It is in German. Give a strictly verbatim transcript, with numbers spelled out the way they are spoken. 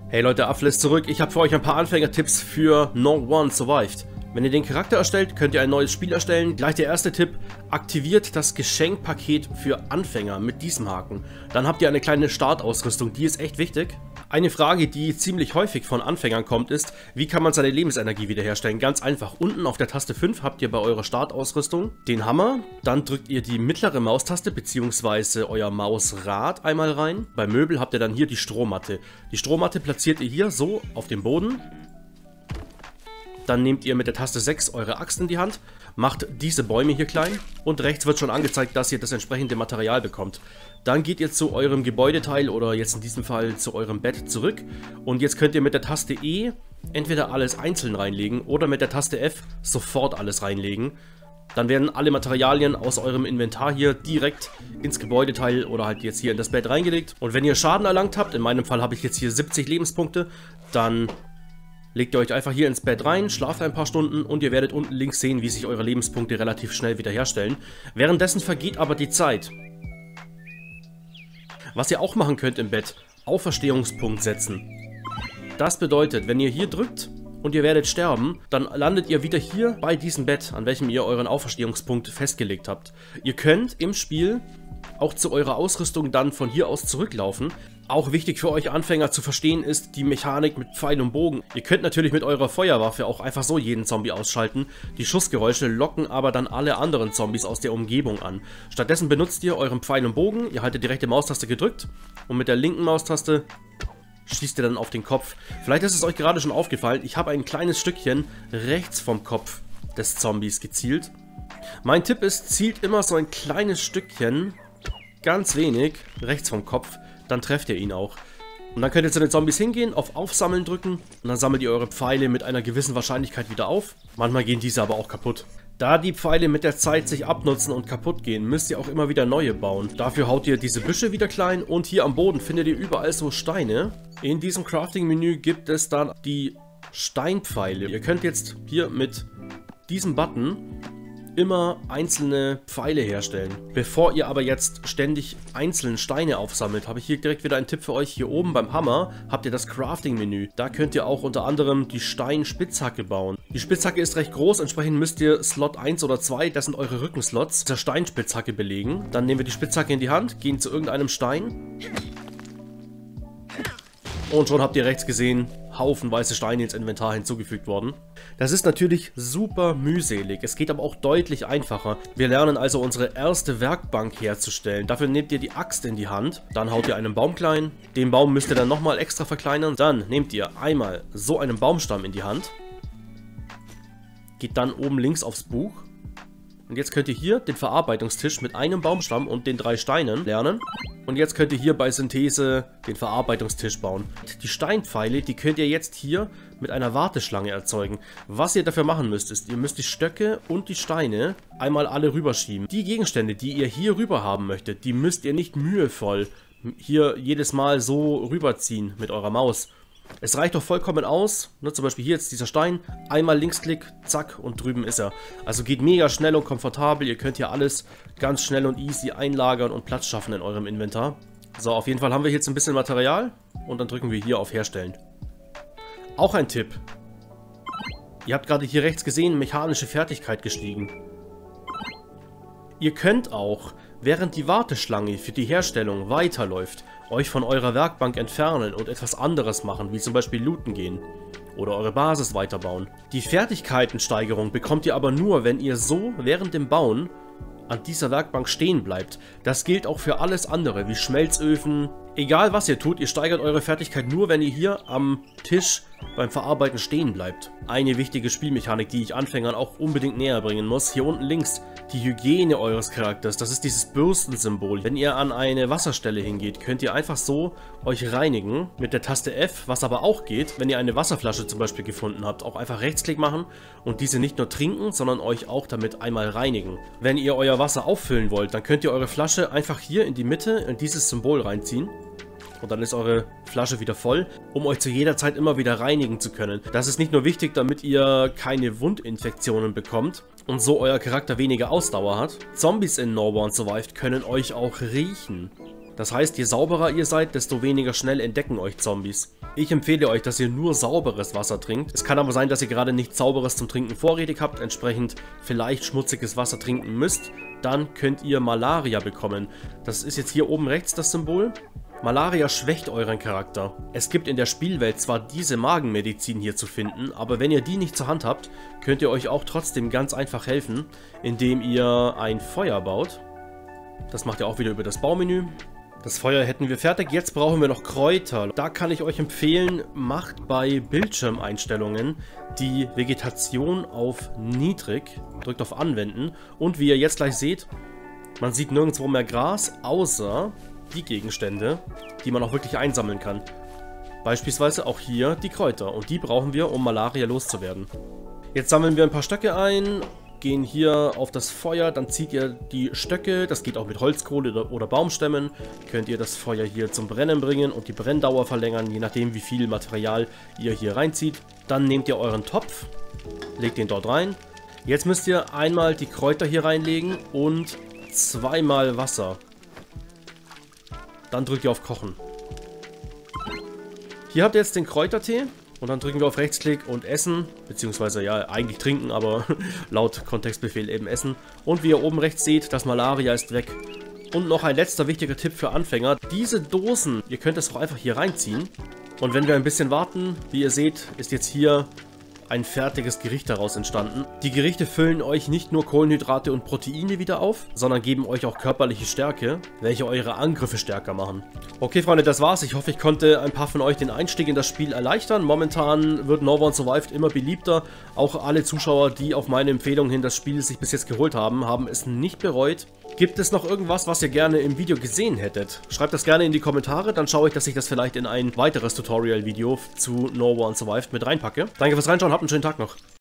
Hey Leute, Affle ist zurück. Ich habe für euch ein paar Anfängertipps für No One Survived. Wenn ihr den Charakter erstellt, könnt ihr ein neues Spiel erstellen. Gleich der erste Tipp: aktiviert das Geschenkpaket für Anfänger mit diesem Haken. Dann habt ihr eine kleine Startausrüstung, die ist echt wichtig. Eine Frage, die ziemlich häufig von Anfängern kommt, ist, wie kann man seine Lebensenergie wiederherstellen? Ganz einfach, unten auf der Taste fünf habt ihr bei eurer Startausrüstung den Hammer, dann drückt ihr die mittlere Maustaste bzw. euer Mausrad einmal rein. Bei Möbel habt ihr dann hier die Strohmatte. Die Strohmatte platziert ihr hier so auf dem Boden. Dann nehmt ihr mit der Taste sechs eure Axt in die Hand, macht diese Bäume hier klein und rechts wird schon angezeigt, dass ihr das entsprechende Material bekommt. Dann geht ihr zu eurem Gebäudeteil oder jetzt in diesem Fall zu eurem Bett zurück und jetzt könnt ihr mit der Taste E entweder alles einzeln reinlegen oder mit der Taste F sofort alles reinlegen. Dann werden alle Materialien aus eurem Inventar hier direkt ins Gebäudeteil oder halt jetzt hier in das Bett reingelegt. Und wenn ihr Schaden erlangt habt, in meinem Fall habe ich jetzt hier siebzig Lebenspunkte, dann legt ihr euch einfach hier ins Bett rein, schlaft ein paar Stunden und ihr werdet unten links sehen, wie sich eure Lebenspunkte relativ schnell wiederherstellen. Währenddessen vergeht aber die Zeit. Was ihr auch machen könnt im Bett: Auferstehungspunkt setzen. Das bedeutet, wenn ihr hier drückt und ihr werdet sterben, dann landet ihr wieder hier bei diesem Bett, an welchem ihr euren Auferstehungspunkt festgelegt habt. Ihr könnt im Spiel auch zu eurer Ausrüstung dann von hier aus zurücklaufen. Auch wichtig für euch Anfänger zu verstehen ist die Mechanik mit Pfeil und Bogen. Ihr könnt natürlich mit eurer Feuerwaffe auch einfach so jeden Zombie ausschalten. Die Schussgeräusche locken aber dann alle anderen Zombies aus der Umgebung an. Stattdessen benutzt ihr euren Pfeil und Bogen, ihr haltet die rechte Maustaste gedrückt und mit der linken Maustaste schießt ihr dann auf den Kopf. Vielleicht ist es euch gerade schon aufgefallen, ich habe ein kleines Stückchen rechts vom Kopf des Zombies gezielt. Mein Tipp ist, zielt immer so ein kleines Stückchen, ganz wenig, rechts vom Kopf. Dann trefft ihr ihn auch. Und dann könnt ihr zu den Zombies hingehen, auf Aufsammeln drücken und dann sammelt ihr eure Pfeile mit einer gewissen Wahrscheinlichkeit wieder auf. Manchmal gehen diese aber auch kaputt. Da die Pfeile mit der Zeit sich abnutzen und kaputt gehen, müsst ihr auch immer wieder neue bauen. Dafür haut ihr diese Büsche wieder klein und hier am Boden findet ihr überall so Steine. In diesem Crafting-Menü gibt es dann die Steinpfeile. Ihr könnt jetzt hier mit diesem Button immer einzelne Pfeile herstellen. Bevor ihr aber jetzt ständig einzelne Steine aufsammelt, habe ich hier direkt wieder einen Tipp für euch. Hier oben beim Hammer habt ihr das Crafting-Menü. Da könnt ihr auch unter anderem die Steinspitzhacke bauen. Die Spitzhacke ist recht groß, entsprechend müsst ihr Slot eins oder zwei, das sind eure Rückenslots, der Steinspitzhacke belegen. Dann nehmen wir die Spitzhacke in die Hand, gehen zu irgendeinem Stein. Und schon habt ihr rechts gesehen, haufenweise Steine ins Inventar hinzugefügt worden. Das ist natürlich super mühselig, es geht aber auch deutlich einfacher. Wir lernen also unsere erste Werkbank herzustellen. Dafür nehmt ihr die Axt in die Hand, dann haut ihr einen Baum klein. Den Baum müsst ihr dann nochmal extra verkleinern. Dann nehmt ihr einmal so einen Baumstamm in die Hand. Geht dann oben links aufs Buch. Und jetzt könnt ihr hier den Verarbeitungstisch mit einem Baumstamm und den drei Steinen lernen. Und jetzt könnt ihr hier bei Synthese den Verarbeitungstisch bauen. Die Steinpfeile, die könnt ihr jetzt hier mit einer Warteschlange erzeugen. Was ihr dafür machen müsst, ist, ihr müsst die Stöcke und die Steine einmal alle rüberschieben. Die Gegenstände, die ihr hier rüber haben möchtet, die müsst ihr nicht mühevoll hier jedes Mal so rüberziehen mit eurer Maus. Es reicht doch vollkommen aus, ne, zum Beispiel hier jetzt dieser Stein, einmal Linksklick, zack und drüben ist er. Also geht mega schnell und komfortabel, ihr könnt hier alles ganz schnell und easy einlagern und Platz schaffen in eurem Inventar. So, auf jeden Fall haben wir jetzt ein bisschen Material und dann drücken wir hier auf Herstellen. Auch ein Tipp: ihr habt gerade hier rechts gesehen, mechanische Fertigkeit gestiegen. Ihr könnt auch, während die Warteschlange für die Herstellung weiterläuft, euch von eurer Werkbank entfernen und etwas anderes machen, wie zum Beispiel looten gehen oder eure Basis weiterbauen. Die Fertigkeitensteigerung bekommt ihr aber nur, wenn ihr so während dem Bauen an dieser Werkbank stehen bleibt. Das gilt auch für alles andere, wie Schmelzöfen. Egal was ihr tut, ihr steigert eure Fertigkeit nur, wenn ihr hier am Tisch beim Verarbeiten stehen bleibt. Eine wichtige Spielmechanik, die ich Anfängern auch unbedingt näher bringen muss. Hier unten links die Hygiene eures Charakters. Das ist dieses Bürstensymbol. Wenn ihr an eine Wasserstelle hingeht, könnt ihr einfach so euch reinigen mit der Taste F. Was aber auch geht, wenn ihr eine Wasserflasche zum Beispiel gefunden habt, auch einfach Rechtsklick machen und diese nicht nur trinken, sondern euch auch damit einmal reinigen. Wenn ihr euer Wasser auffüllen wollt, dann könnt ihr eure Flasche einfach hier in die Mitte in dieses Symbol reinziehen. Und dann ist eure Flasche wieder voll, um euch zu jeder Zeit immer wieder reinigen zu können. Das ist nicht nur wichtig, damit ihr keine Wundinfektionen bekommt und so euer Charakter weniger Ausdauer hat. Zombies in No One Survived können euch auch riechen. Das heißt, je sauberer ihr seid, desto weniger schnell entdecken euch Zombies. Ich empfehle euch, dass ihr nur sauberes Wasser trinkt. Es kann aber sein, dass ihr gerade nichts Sauberes zum Trinken vorrätig habt, entsprechend vielleicht schmutziges Wasser trinken müsst. Dann könnt ihr Malaria bekommen. Das ist jetzt hier oben rechts das Symbol. Malaria schwächt euren Charakter. Es gibt in der Spielwelt zwar diese Magenmedizin hier zu finden, aber wenn ihr die nicht zur Hand habt, könnt ihr euch auch trotzdem ganz einfach helfen, indem ihr ein Feuer baut. Das macht ihr auch wieder über das Baumenü. Das Feuer hätten wir fertig. Jetzt brauchen wir noch Kräuter. Da kann ich euch empfehlen, macht bei Bildschirmeinstellungen die Vegetation auf niedrig. Drückt auf Anwenden. Und wie ihr jetzt gleich seht, man sieht nirgendwo mehr Gras, außer die Gegenstände, die man auch wirklich einsammeln kann. Beispielsweise auch hier die Kräuter. Und die brauchen wir, um Malaria loszuwerden. Jetzt sammeln wir ein paar Stöcke ein. Gehen hier auf das Feuer, dann zieht ihr die Stöcke, das geht auch mit Holzkohle oder, oder Baumstämmen, könnt ihr das Feuer hier zum Brennen bringen und die Brenndauer verlängern, je nachdem wie viel Material ihr hier reinzieht. Dann nehmt ihr euren Topf, legt den dort rein. Jetzt müsst ihr einmal die Kräuter hier reinlegen und zweimal Wasser. Dann drückt ihr auf Kochen. Hier habt ihr jetzt den Kräutertee. Und dann drücken wir auf Rechtsklick und Essen, beziehungsweise ja, eigentlich trinken, aber laut Kontextbefehl eben Essen. Und wie ihr oben rechts seht, das Malaria ist weg. Und noch ein letzter wichtiger Tipp für Anfänger. Diese Dosen, ihr könnt es auch einfach hier reinziehen. Und wenn wir ein bisschen warten, wie ihr seht, ist jetzt hier ein fertiges Gericht daraus entstanden. Die Gerichte füllen euch nicht nur Kohlenhydrate und Proteine wieder auf, sondern geben euch auch körperliche Stärke, welche eure Angriffe stärker machen. Okay, Freunde, das war's. Ich hoffe, ich konnte ein paar von euch den Einstieg in das Spiel erleichtern. Momentan wird No One Survived immer beliebter. Auch alle Zuschauer, die auf meine Empfehlung hin das Spiel sich bis jetzt geholt haben, haben es nicht bereut. Gibt es noch irgendwas, was ihr gerne im Video gesehen hättet? Schreibt das gerne in die Kommentare, dann schaue ich, dass ich das vielleicht in ein weiteres Tutorial-Video zu No One Survived mit reinpacke. Danke fürs Reinschauen, habt einen schönen Tag noch.